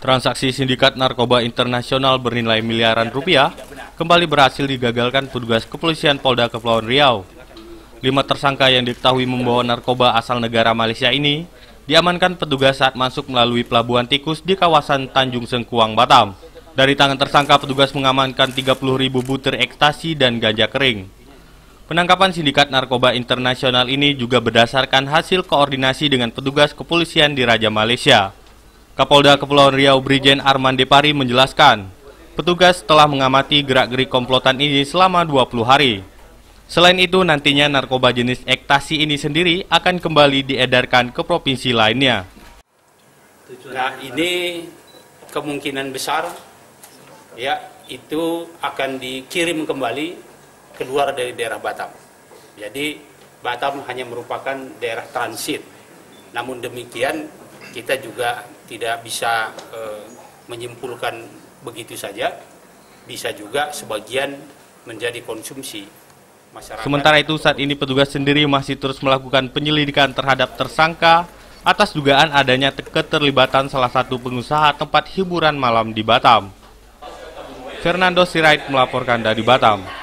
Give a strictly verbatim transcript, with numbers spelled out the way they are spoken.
Transaksi sindikat narkoba internasional bernilai miliaran rupiah kembali berhasil digagalkan petugas kepolisian Polda Kepulauan Riau. Lima tersangka yang diketahui membawa narkoba asal negara Malaysia ini diamankan petugas saat masuk melalui pelabuhan tikus di kawasan Tanjung Sengkuang, Batam. Dari tangan tersangka, petugas mengamankan tiga puluh ribu butir ekstasi dan ganja kering. Penangkapan sindikat narkoba internasional ini juga berdasarkan hasil koordinasi dengan petugas kepolisian di Raja Malaysia. Kapolda Kepulauan Riau Brigjen Arman Depari menjelaskan, petugas telah mengamati gerak-gerik komplotan ini selama dua puluh hari. Selain itu, nantinya narkoba jenis ekstasi ini sendiri akan kembali diedarkan ke provinsi lainnya. Nah, ini kemungkinan besar ya itu akan dikirim kembali keluar dari daerah Batam. Jadi Batam hanya merupakan daerah transit. Namun demikian kita juga tidak bisa e, menyimpulkan begitu saja. Bisa juga sebagian menjadi konsumsi masyarakat. Sementara itu, saat ini petugas sendiri masih terus melakukan penyelidikan terhadap tersangka atas dugaan adanya keterlibatan salah satu pengusaha tempat hiburan malam di Batam. Fernando Sirait melaporkan dari Batam.